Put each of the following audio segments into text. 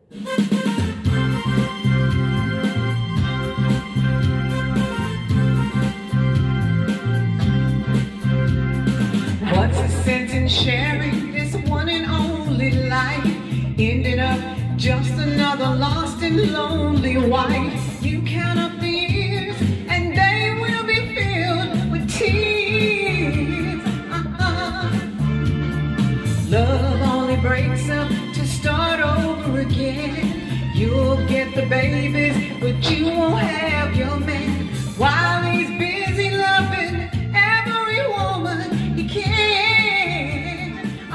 What's the sense in sharing this one and only life? Ended up just another lost and lonely wife. You count up the years and they will be filled with tears. Love only breaks up to start over again. You'll get the babies, but you won't have your man. While he's busy loving every woman he can.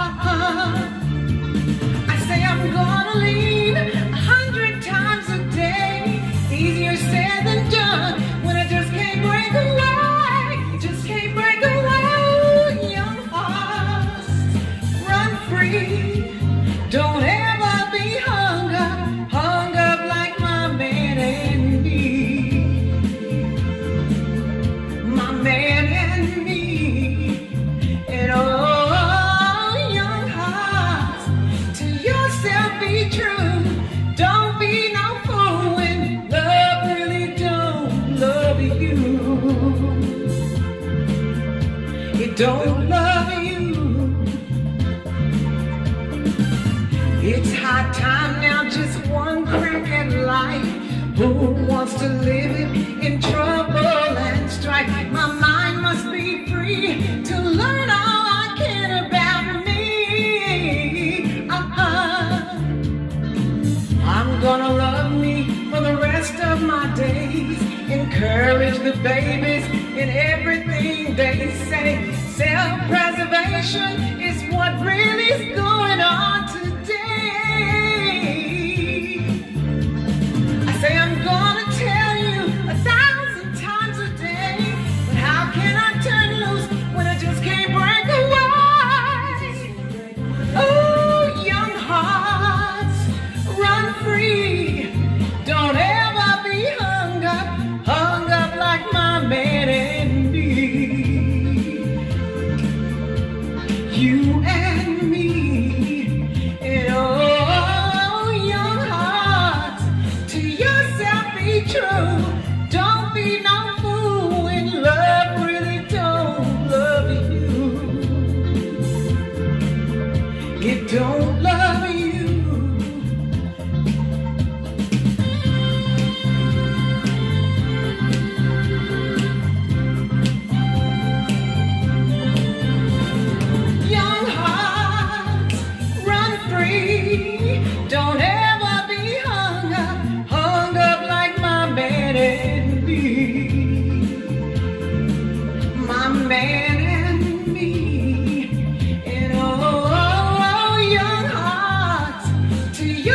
I say I'm gonna leave 100 times a day. Easier said than done when I just can't break away. Just can't break away. Young hearts, run free. Don't ever be hung up like my man and me. My man and me. And oh, young hearts, to yourself be true. Don't be no fool when love really don't love you. It don't love you. It's high time now, just one crack at life. Who wants to live it in trouble and strife? My mind must be free to learn all I can about me. I'm gonna love me for the rest of my days. Encourage the babies in everything they say. Self-preservation is what really is going on today. I say I'm gonna tell you 1,000 times a day, but how can I turn loose when I just can't break away? Oh, young hearts, run free. Don't ever be hung up like my man and me. You and me. And oh, young hearts, to yourself be true. Don't be no fool when love really don't love you. It don't love you. Young hearts, run free. Don't ever be hung up like my man and me. My man and me. And oh, young hearts, to your